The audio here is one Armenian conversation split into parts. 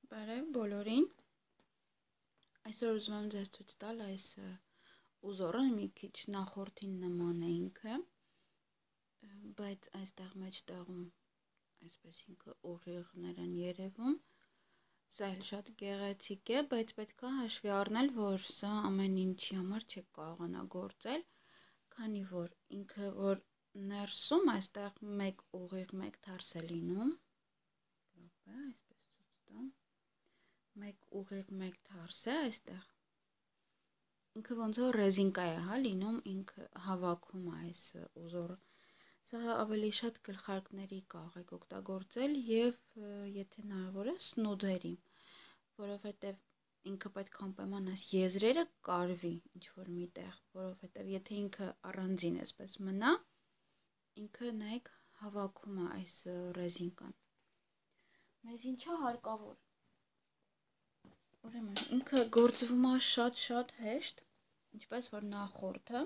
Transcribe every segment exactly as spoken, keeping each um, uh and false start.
Բարև բոլորին։ Այսօր ուզում եմ ձեզ ցույց տալ այս ուզորը մի քիչ նախորդին նման է ինքը, բայց այստեղ մեջտեղում այսպես ինքը ուղիղներ են երևում։ Սա էլ շատ գեղեցիկ է, բայց պետք է հաշվի առնել, որ սա ամեն ինչի համար չեք կարողանա գործել, քանի որ ինքը որ ներսում այստեղ մեկ ուղիղ, մեկ թարս է լինում։ Այսպես ցույց տամ։ Մեկ ուղիղ, մեկ թարս է այստեղ, ինքը ոնց որ ռեզինկա է հա լինում, ինքը հավաքում է այս ուզորը, սա ավելի շատ գլխարկների կարող եք օգտագործել և եթե հնարավոր է սնուդերի, որովհետև ինքը պետք է անպայման այս եզրերը կարվի ինչ-որ մի տեղ, որովհետև եթե ինքը առանձին այսպես մնա, ինքը նայեք հավաքում է այս ռեզինկան, մեզ ինչա հարկավոր Ուրեմն ինքը գործվում է շատ-շատ հեշտ, ինչպես որ նախորդը,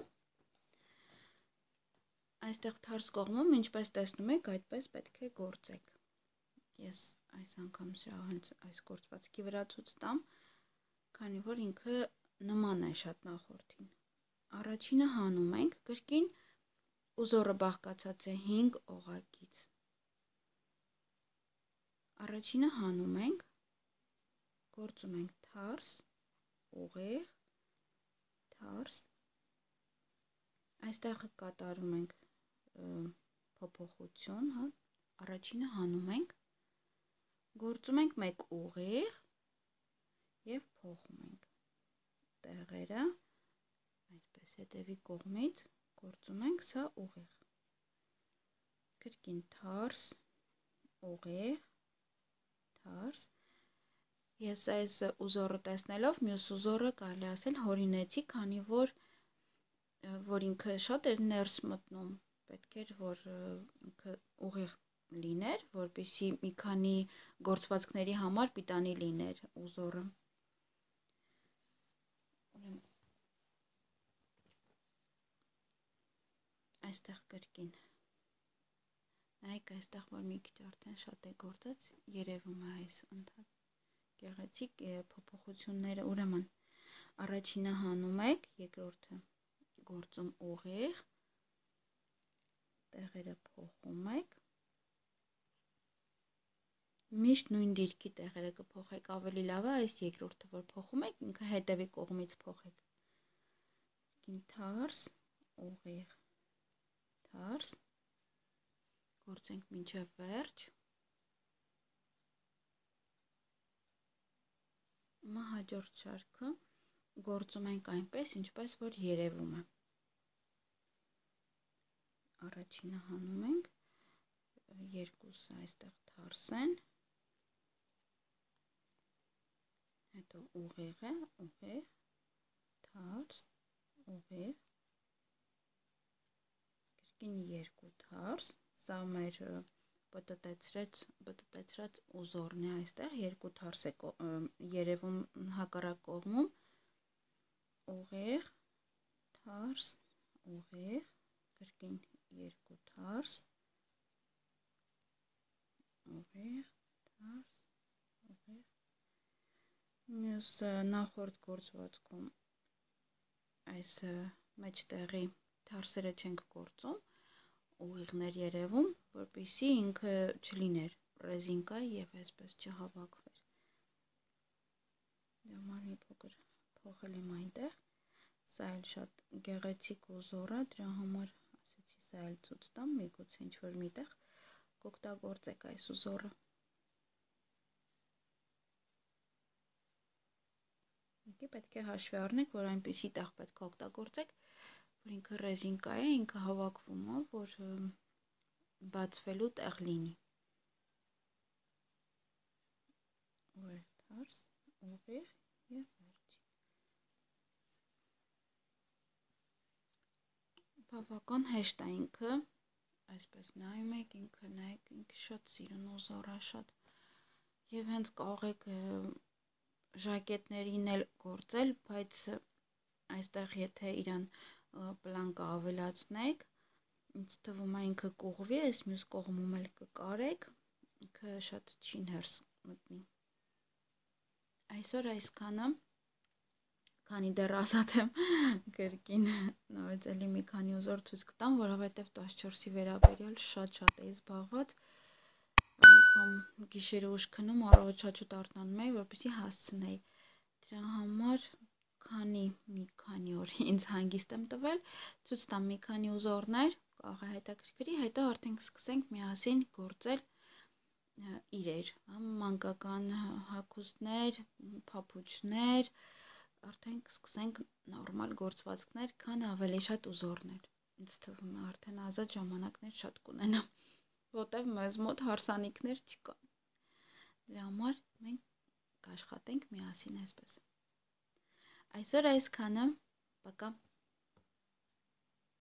այստեղ թարս կողմում, ինչպես տեսնում եք, այդպես պետք է գործեք, ես այս անգամ սրա հենց այս գործվածքի վրա ցույց տամ, քանի որ ինքը նման է շատ նախորդին, առաջինը հանում ենք, կրկին ուզորը բաղկացած է հինգ օղակից, առաջինը հանում ենք, գործում ենք թարս, ուղիղ, թարս, այստեղ կատարում ենք փոփոխություն, հա, առաջինը հանում ենք, գործում ենք մեկ ուղիղ և փոխում ենք տեղերը, այսպես հետևի կողմից գործում ենք սա ուղիղ, կրկին թարս, ուղիղ, թարս, Ես այս ուզորը տեսնելով մյուս ուզորը կարելի ասել հորինեցի, քանի որ որ ինքը շատ էր ներս մտնում, պետք էր որ ինքը ուղիղ լիներ, որպեսզի մի քանի գործվածքների համար պիտանի լիներ ուզորը։ Այստեղ կրկին։ Նայեք այստեղ որ մի քիչ արդեն շատ է գործած, երևում է այս ընդհանուր գեղեցիկ փոփոխությունները, ուրեմն առաջինը հանում եք, երկրորդը գործում ուղիղ, տեղերը փոխում եք, միշտ նույն դիրքի տեղերը կփոխեք, ավելի լավ է այս երկրորդը որ փոխում եք, ինքը հետևի կողմից փոխեք, թարս, ուղիղ, թարս, գործենք մինչև վերջ, Հիմա հաջորդ շարքը գործում ենք այնպես, ինչպես որ երևում է։ Առաջինը հանում ենք, երկուսը այստեղ թարս են, հետո ուղիղ է, ուղիղ, թարս, ուղիղ, կրկին երկու թարս, սա մեր պտտեցրած ուզորն է այստեղ, երկու թարս է երևում հակառակ կողմում, ուղիղ, թարս, ուղիղ, կրկին երկու թարս, ուղիղ, թարս, ուղիղ, մյուս նախորդ գործվածքում այս մեջտեղի թարսերը չենք գործում, ուղիղներ երևում, որպեսզի ինքը չլիներ ռեզինկա և այսպես չհավաքվեր։ Դե մի փոքր փոխել եմ այնտեղ, սա էլ շատ գեղեցիկ ուզոր է, դրա համար ասեցի սա էլ ցույց տամ, միգուցե ինչ-որ միտեղ կօգտագործեք այս ուզորը։ Պետք է հաշվի առնեք, որ այնպիսի տեղ պետք է օգտագործեք, որ ինքը ռեզինկա է, ինքը հավաքվում է, որ բացվելու տեղ լինի։ Ուղիղ, թարս, ուղիղ և վերջ։ Բավական հեշտ է ինքը, այսպես նայում եք, ինքը նայեք, ինքը շատ սիրուն ուզոր է, շատ և հենց կարող եք ժակետներին էլ գործել, բայց այստեղ եթե իրան պլանկը ավելացնեք, ինձ թվում է ինքը կուղվի, այս մյուս կողմում էլ կկարեք, ինքը շատ չի ներս մտնի։ Այսօր այսքանը, քանի դեռ ասած եմ կրկին նորից էլի մի քանի ուզոր ցույց կտամ, որովհետև տասնչորսի վերաբերյալ շատ-շատ էի զբաղված, անգամ գիշերը ուշ քնում, առավոտ շատ արթնանում էի, որպեսզի հասցնեի։ Դրա համար քանի մի քանի օր ինձ հանգիստ եմ տվել, ցույց տամ մի քանի ուզորներ, կարող է հետաքրքրի, հետո արդեն կսկսենք միասին գործել իրեր, մանկական հագուստներ, փապուչներ, արդեն կսկսենք նորմալ գործվածքներ, քան ավելի շատ ուզորներ։ Ինձ թվում է արդեն ազատ ժամանակներ շատ կունենամ, որտեղ մեզ մոտ հարսանիքներ չկան։ Դրա համար մենք կաշխատենք միասին այսպես։ Այսօր այսքանը, пока։